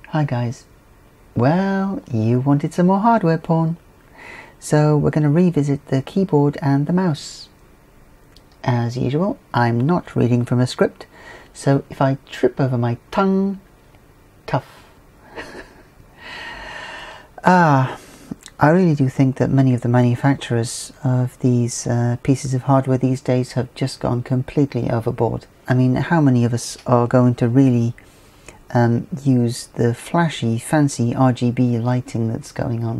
Hi guys. Well, you wanted some more hardware porn, so we're going to revisit the keyboard and the mouse. As usual, I'm not reading from a script, so if I trip over my tongue, tough. I really do think that many of the manufacturers of these pieces of hardware these days have just gone completely overboard. I mean, how many of us are going to really use the flashy, fancy RGB lighting that's going on?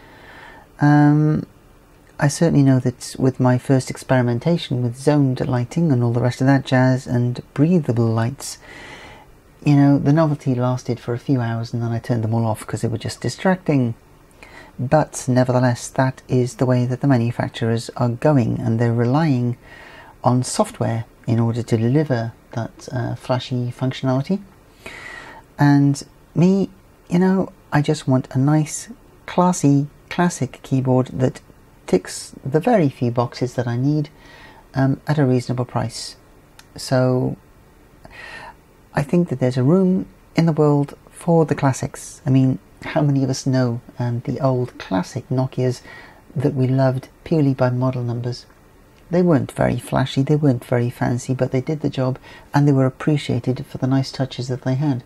I certainly know that with my first experimentation with zoned lighting and all the rest of that jazz and breathable lights, you know, the novelty lasted for a few hours and then I turned them all off because they were just distracting. But nevertheless, that is the way that the manufacturers are going, and they're relying on software in order to deliver that flashy functionality. And me, you know, I just want a nice, classy, classic keyboard that ticks the very few boxes that I need at a reasonable price. So I think that there's a room in the world for the classics. I mean, how many of us know the old classic Nokias that we loved purely by model numbers? They weren't very flashy, they weren't very fancy, but they did the job and they were appreciated for the nice touches that they had.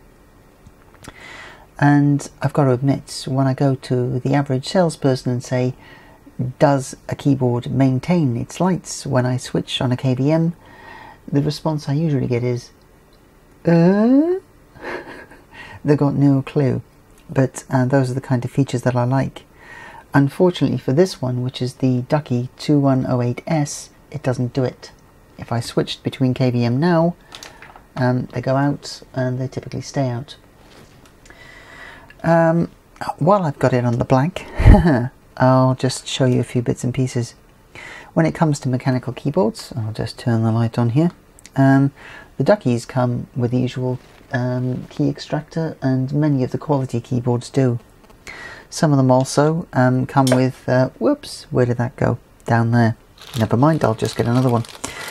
And I've got to admit, when I go to the average salesperson and say, does a keyboard maintain its lights when I switch on a KVM? The response I usually get is, they've got no clue. But those are the kind of features that I like. Unfortunately for this one, which is the Ducky 2108S, it doesn't do it. If I switched between KVM now, they go out and they typically stay out. While I've got it on the blank, I'll just show you a few bits and pieces. When it comes to mechanical keyboards, I'll just turn the light on here. The Duckies come with the usual key extractor, and many of the quality keyboards do. Some of them also come with, whoops, where did that go? Down there. Never mind, I'll just get another one.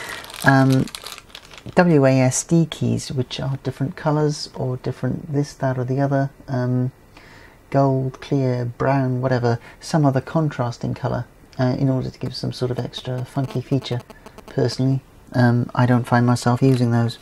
WASD keys, which are different colours or different this, that or the other. Gold, clear, brown, whatever, some other contrasting colour in order to give some sort of extra funky feature. Personally, I don't find myself using those.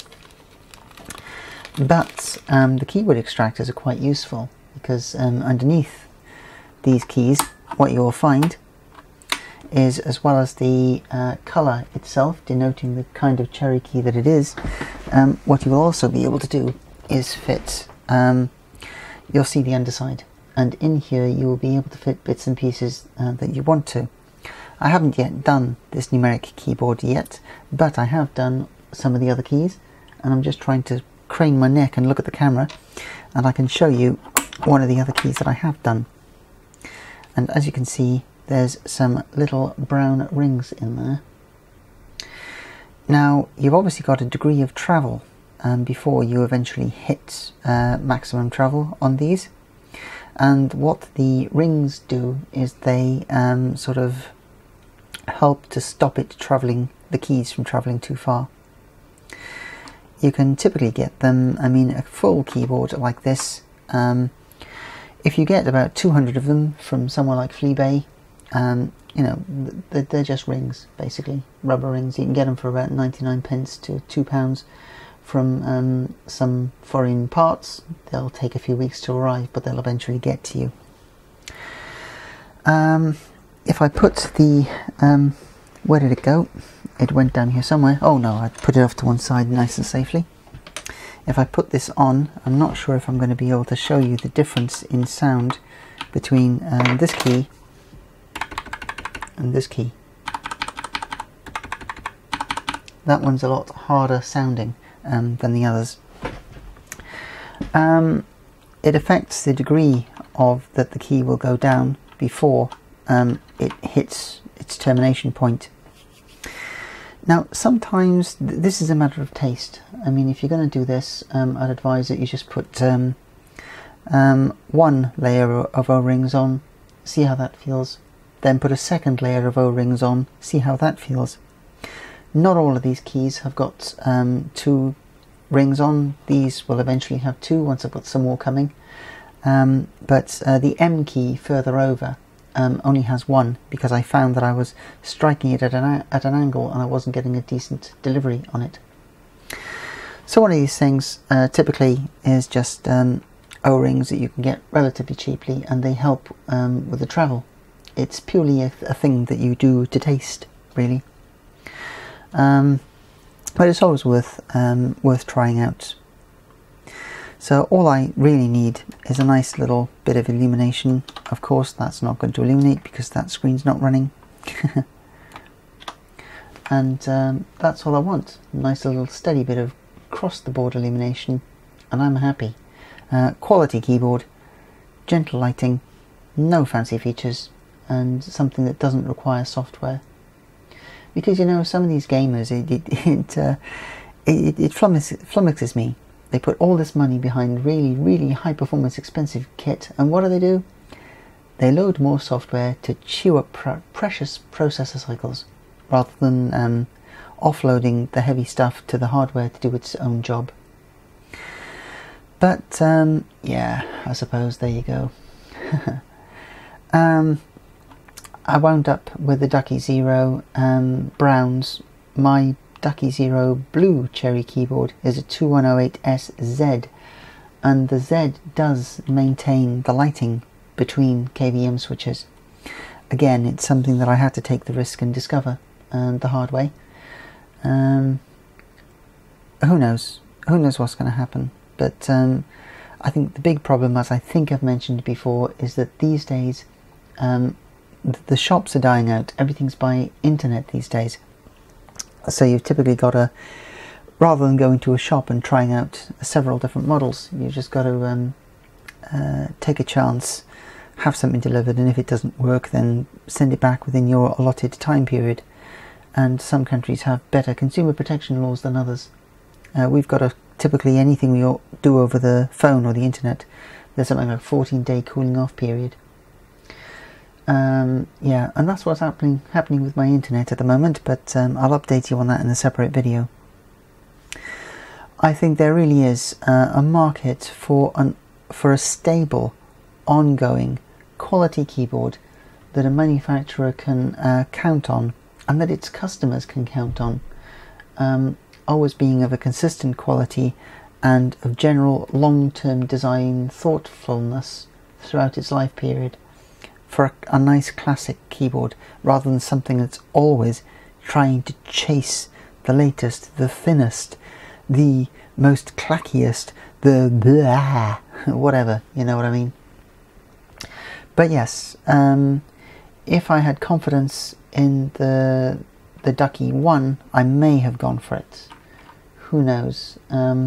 But the keyboard extractors are quite useful because underneath these keys, what you'll find is, as well as the colour itself denoting the kind of cherry key that it is, what you will also be able to do is fit, you'll see the underside, and in here you will be able to fit bits and pieces that you want to. I haven't yet done this numeric keyboard yet, but I have done some of the other keys, and I'm just trying to crane my neck and look at the camera, and I can show you one of the other keys that I have done. And as you can see, there's some little brown rings in there. Now, you've obviously got a degree of travel before you eventually hit maximum travel on these, and what the rings do is they sort of help to stop it travelling, the keys from travelling too far. You can typically get them, I mean, a full keyboard like this, if you get about 200 of them from somewhere like Fleabay, you know, they're just rings, basically, rubber rings. You can get them for about 99 pence to £2 from some foreign parts. They'll take a few weeks to arrive, but they'll eventually get to you. If I put the, where did it go? It went down here somewhere. Oh no, I put it off to one side nice and safely. If I put this on, I'm not sure if I'm going to be able to show you the difference in sound between this key and this key. That one's a lot harder sounding than the others. It affects the degree of that the key will go down before it hits its termination point. Now, sometimes this is a matter of taste. I mean, if you're going to do this, I'd advise that you just put one layer of O-rings on, see how that feels. Then put a second layer of O-rings on, see how that feels. Not all of these keys have got two rings on. These will eventually have 2 once I've got some more coming. But the M key further over only has 1, because I found that I was striking it at an angle and I wasn't getting a decent delivery on it. So one of these things typically is just O-rings that you can get relatively cheaply, and they help with the travel. It's purely a thing that you do to taste, really. But it's always worth trying out. So all I really need is a nice little bit of illumination. Of course, that's not going to illuminate because that screen's not running. And that's all I want. A nice little steady bit of across the board illumination, and I'm happy. Quality keyboard, gentle lighting, no fancy features, and something that doesn't require software. Because, you know, some of these gamers, it flummoxes me. They put all this money behind really high performance expensive kit, and what do? They load more software to chew up precious processor cycles, rather than offloading the heavy stuff to the hardware to do its own job. But yeah, I suppose there you go. I wound up with the Ducky Zero Browns. My Ducky Zero Blue Cherry keyboard is a 2108SZ, and the Z does maintain the lighting between KVM switches. Again, it's something that I had to take the risk and discover the hard way. Who knows? Who knows what's going to happen? But I think the big problem, as I think I've mentioned before, is that these days the shops are dying out. Everything's by internet these days. So you've typically got to, rather than going to a shop and trying out several different models, you've just got to take a chance, have something delivered, and if it doesn't work, then send it back within your allotted time period. And some countries have better consumer protection laws than others. We've got typically anything we do over the phone or the internet, there's something like a 14-day cooling off period. Yeah, and that's what's happening with my internet at the moment, but I'll update you on that in a separate video. I think there really is a market for a stable, ongoing, quality keyboard that a manufacturer can count on, and that its customers can count on, always being of a consistent quality and of general long-term design thoughtfulness throughout its life period, for a nice classic keyboard, rather than something that's always trying to chase the latest, the thinnest, the most clackiest, the blah, whatever, you know what I mean. But yes, if I had confidence in the Ducky 1, I may have gone for it. Who knows?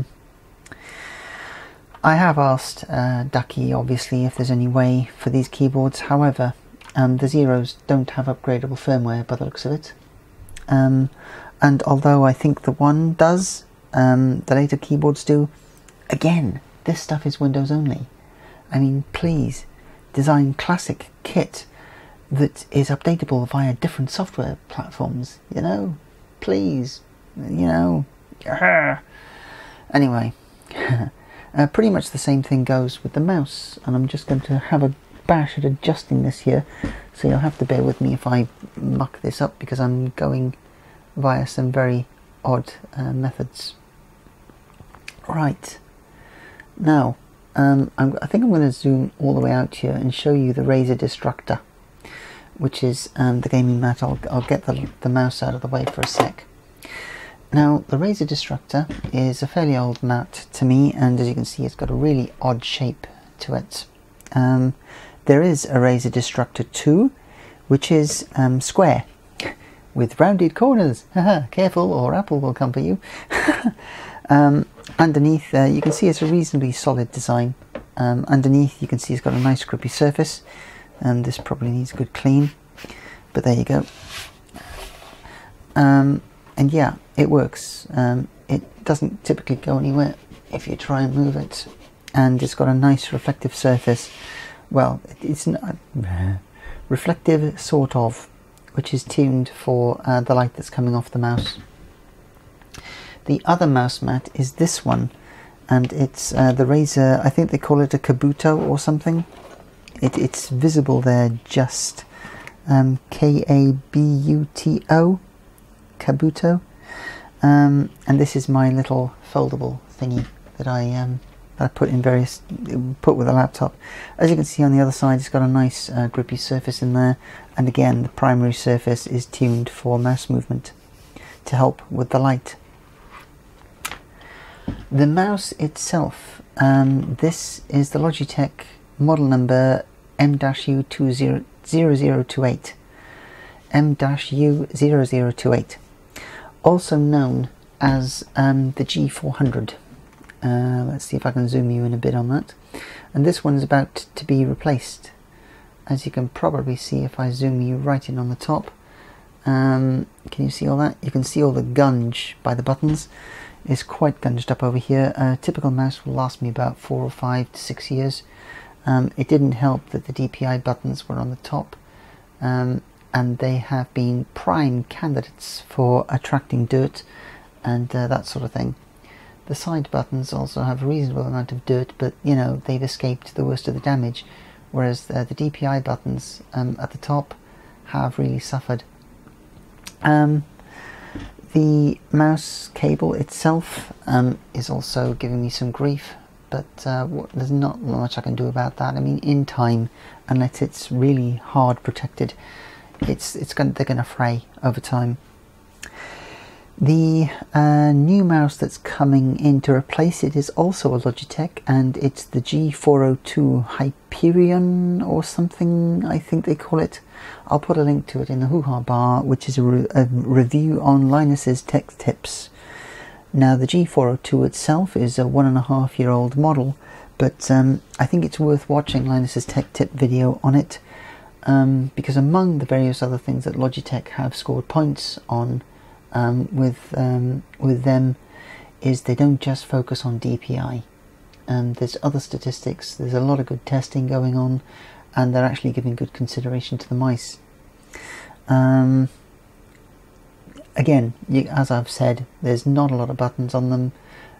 I have asked Ducky, obviously, if there's any way for these keyboards. However, the Zeros don't have upgradable firmware by the looks of it. And although I think the one does, the later keyboards do, again, this stuff is Windows only. I mean, please, design classic kit that is updatable via different software platforms, you know? Please, you know? Anyway. Pretty much the same thing goes with the mouse, and I'm just going to have a bash at adjusting this here, so you'll have to bear with me if I muck this up, because I'm going via some very odd methods. Right, now I think I'm going to zoom all the way out here and show you the Razer Destructor, which is the gaming mat. I'll get the mouse out of the way for a sec. Now, the Razer Destructor is a fairly old mat to me, and as you can see, it's got a really odd shape to it. There is a Razer Destructor 2, which is square, with rounded corners. Careful, or Apple will come for you. Underneath, you can see it's a reasonably solid design. Underneath, you can see it's got a nice grippy surface, and this probably needs a good clean, but there you go. And yeah, it works. It doesn't typically go anywhere if you try and move it, and it's got a nice reflective surface. Well, it's not reflective, sort of, which is tuned for the light that's coming off the mouse. The other mouse mat is this one, and it's the Razer, I think they call it a Kabuto or something. It's visible there, just K-A-B-U-T-O, Kabuto. And this is my little foldable thingy that I put with a laptop. As you can see on the other side, it's got a nice grippy surface in there, and again the primary surface is tuned for mouse movement to help with the light. The mouse itself, this is the Logitech model number M-U0028, M-U0028, also known as the G400. Let's see if I can zoom you in a bit on that. And this one is about to be replaced, as you can probably see if I zoom you right in on the top. Can you see all that? You can see all the gunge by the buttons. It's quite gunged up over here. A typical mouse will last me about 4 or 5 to 6 years. It didn't help that the DPI buttons were on the top, and they have been prime candidates for attracting dirt and that sort of thing. The side buttons also have a reasonable amount of dirt, but you know, they've escaped the worst of the damage, whereas the DPI buttons at the top have really suffered. The mouse cable itself is also giving me some grief, but there's not much I can do about that. I mean, in time, unless it's really hard protected, they're going to fray over time. The new mouse that's coming in to replace it is also a Logitech, and it's the G402 Hyperion or something, I think they call it. I'll put a link to it in the hoo-ha bar, which is a review on Linus's Tech Tips. Now, the G402 itself is a 1.5-year-old model, but I think it's worth watching Linus's Tech Tip video on it, because among the various other things that Logitech have scored points on with them is they don't just focus on DPI. There's other statistics, there's a lot of good testing going on, and they're actually giving good consideration to the mice. Again, as I've said, there's not a lot of buttons on them.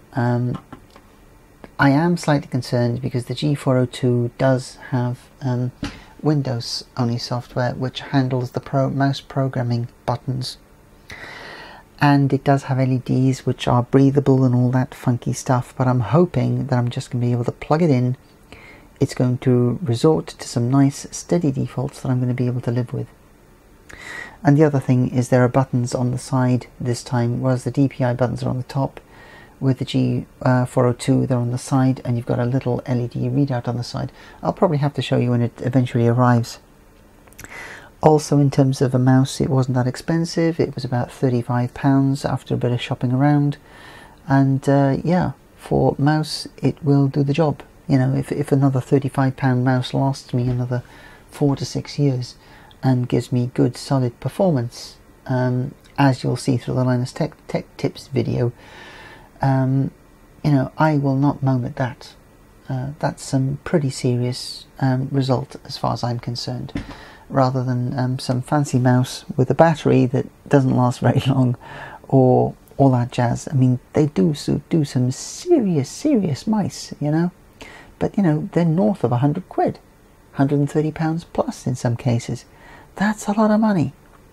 I am slightly concerned because the G402 does have Windows only software which handles the mouse programming buttons, and it does have LEDs which are breathable and all that funky stuff, but I'm hoping that I'm just going to be able to plug it in. It's going to resort to some nice steady defaults that I'm going to be able to live with. And the other thing is there are buttons on the side this time, whereas the DPI buttons are on the top. With the G402 they're on the side, and you've got a little LED readout on the side. I'll probably have to show you when it eventually arrives. Also, in terms of a mouse, it wasn't that expensive. It was about £35 after a bit of shopping around, and yeah, for mouse it will do the job. You know, if another £35 mouse lasts me another 4 to 6 years and gives me good solid performance, as you'll see through the Linus Tech Tips video, you know, I will not moan at that. That's some pretty serious result as far as I'm concerned, rather than some fancy mouse with a battery that doesn't last very long or all that jazz. I mean, they do some serious mice, you know, but you know, they're north of £100, £130 plus in some cases. That's a lot of money.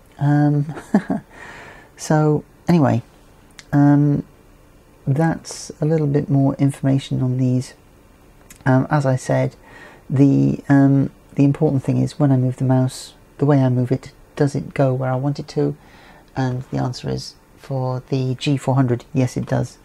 So anyway, that's a little bit more information on these. As I said, the important thing is when I move the mouse, the way I move it, does it go where I want it to? And the answer is, for the G400, yes it does.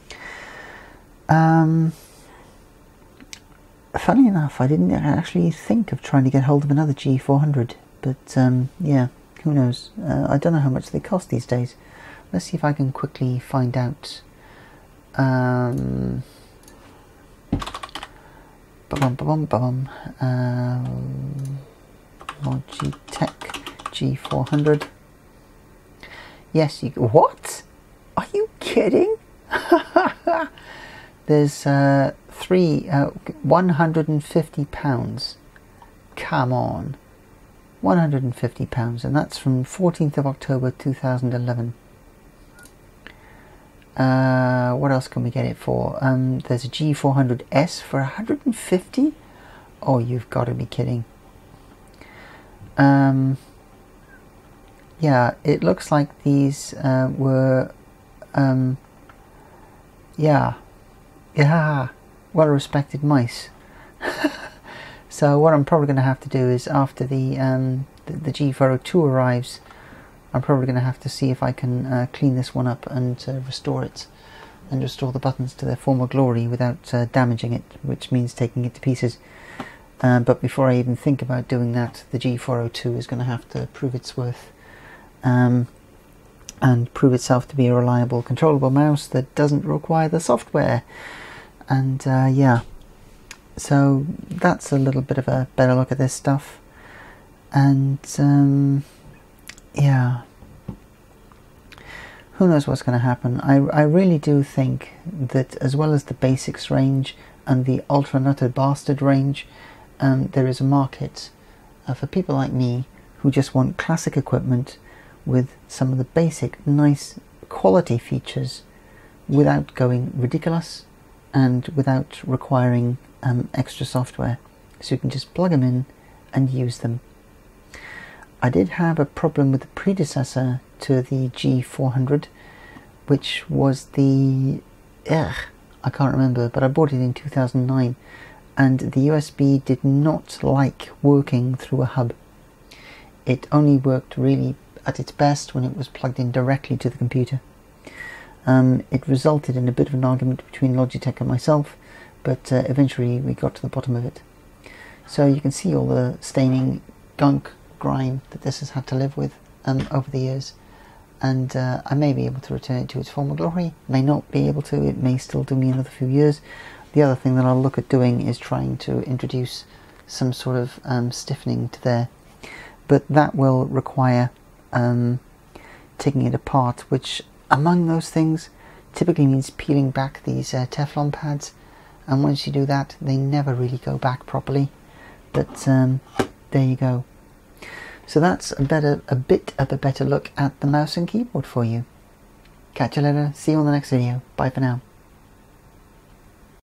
Funny enough, I didn't actually think of trying to get hold of another G400, but yeah, who knows? I don't know how much they cost these days. Let's see if I can quickly find out. Logitech G400. Yes, what? Are you kidding? There's £150. Come on, £150, and that's from 14th of October 2011. What else can we get it for? There's a G400S for 150. Oh, you've got to be kidding. Yeah, it looks like these were yeah, well respected mice. So what I'm probably going to have to do is, after the G402 arrives, I'm probably going to have to see if I can clean this one up and restore it, and restore the buttons to their former glory without damaging it, which means taking it to pieces. But before I even think about doing that, the G402 is going to have to prove its worth, and prove itself to be a reliable, controllable mouse that doesn't require the software. And yeah, so that's a little bit of a better look at this stuff. And yeah, who knows what's going to happen. I really do think that, as well as the basics range and the ultra nutted bastard range, there is a market for people like me who just want classic equipment with some of the basic nice quality features without going ridiculous and without requiring extra software, so you can just plug them in and use them. I did have a problem with the predecessor to the G400, which was the I can't remember, but I bought it in 2009, and the USB did not like working through a hub. It only worked really at its best when it was plugged in directly to the computer. It resulted in a bit of an argument between Logitech and myself, but eventually we got to the bottom of it. So you can see all the staining, gunk, grime that this has had to live with over the years, and I may be able to return it to its former glory, may not be able to, it may still do me another few years. The other thing that I'll look at doing is trying to introduce some sort of stiffening to there, but that will require taking it apart, which among those things typically means peeling back these Teflon pads, and once you do that they never really go back properly. But there you go. So that's a bit of a better look at the mouse and keyboard for you. Catch you later, see you on the next video, bye for now.